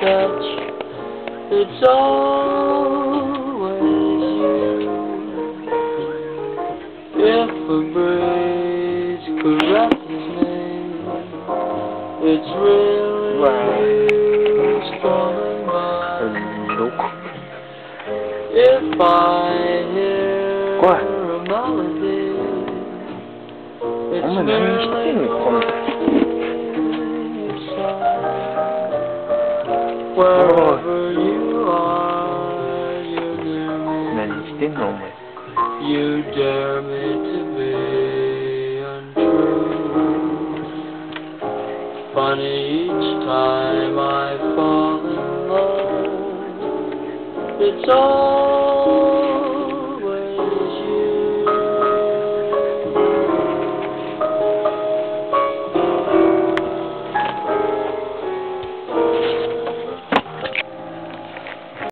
touch, it's always you. If a breeze caresses me, it's really you strumming mine. If I hear a melody, it's merely wherever you are, you're near me. You dare me to be untrue. Funny, each time I fall in love, it's all